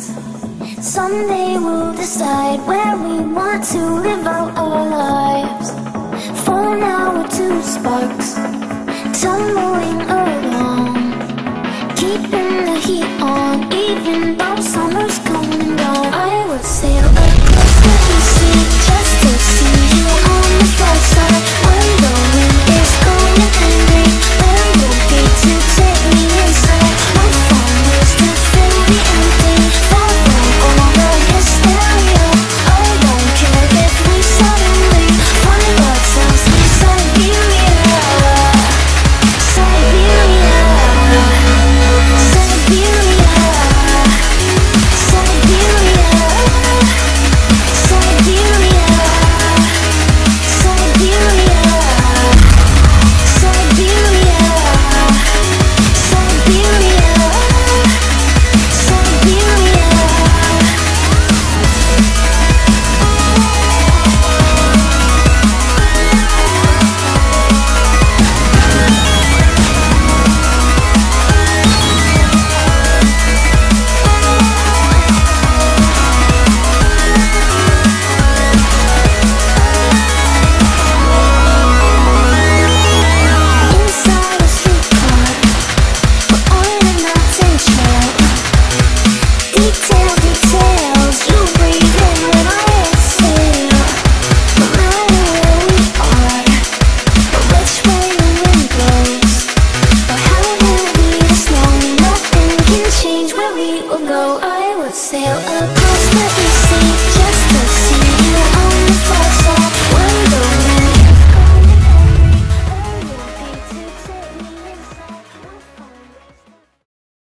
lights. Someday we'll decide where we want to live out our lives. For now we're two sparks, tumbling along, keeping the heat on, even though some